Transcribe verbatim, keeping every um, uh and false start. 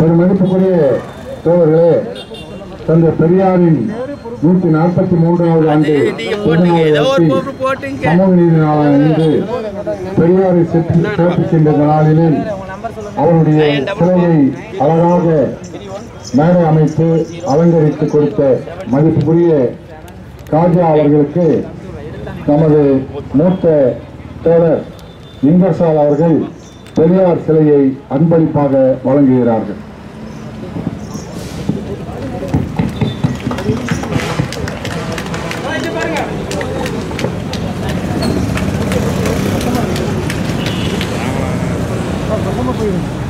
பெருமதிப்புக்குரிய தோழர்களே, தந்தை பெரியாரின் நூற்றி நாற்பத்தி மூன்றாவது ஆண்டு சமூக நீதி நாளான இன்று பெரியாரை சிறப்பிக்கின்ற நாளில் அவருடைய சிலையை அழகாக மேடை அமைத்து அலங்கரித்து கொடுத்த மதிப்புக்குரிய காஜா அவர்களுக்கு நமது மூத்த தோழர் இங்கர்சால் அவர்கள் பெரியார் சிலையை அன்பளிப்பாக வழங்குகிறார்கள். போயிடும்.